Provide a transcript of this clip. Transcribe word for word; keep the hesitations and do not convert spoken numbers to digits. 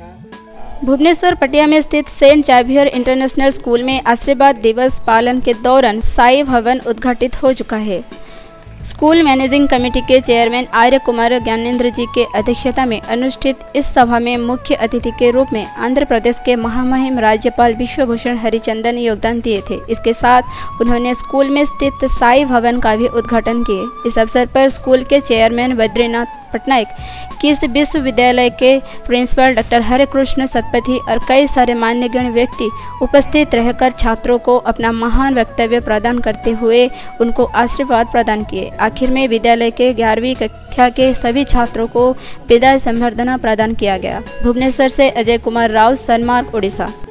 भुवनेश्वर पटिया में स्थित सेंट जावियर इंटरनेशनल स्कूल में आशीर्वाद दिवस पालन के दौरान साई भवन उद्घाटित हो चुका है। स्कूल मैनेजिंग कमेटी के चेयरमैन आर्य कुमार ज्ञानेंद्र जी के अध्यक्षता में अनुष्ठित इस सभा में मुख्य अतिथि के रूप में आंध्र प्रदेश के महामहिम राज्यपाल विश्वभूषण हरिचंदन योगदान दिए थे। इसके साथ उन्होंने स्कूल में स्थित साई भवन का भी उद्घाटन किए। इस अवसर पर स्कूल के चेयरमैन बद्रीनाथ पटनायक, किस विश्वविद्यालय के प्रिंसिपल डॉक्टर हरिकृष्ण सतपथी और कई सारे मान्यगण्य व्यक्ति उपस्थित रहकर छात्रों को अपना महान वक्तव्य प्रदान करते हुए उनको आशीर्वाद प्रदान किए। आखिर में विद्यालय के ग्यारहवीं कक्षा के सभी छात्रों को विदाई संबर्धना प्रदान किया गया। भुवनेश्वर से अजय कुमार राव, सनमार्ग, उड़ीसा।